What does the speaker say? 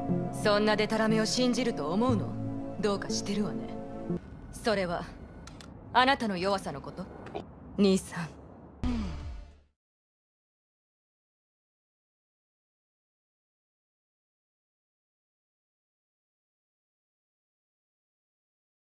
そんなデタラメを信じると思うの？どうかしてるわね。それはあなたの弱さのこと。兄さん、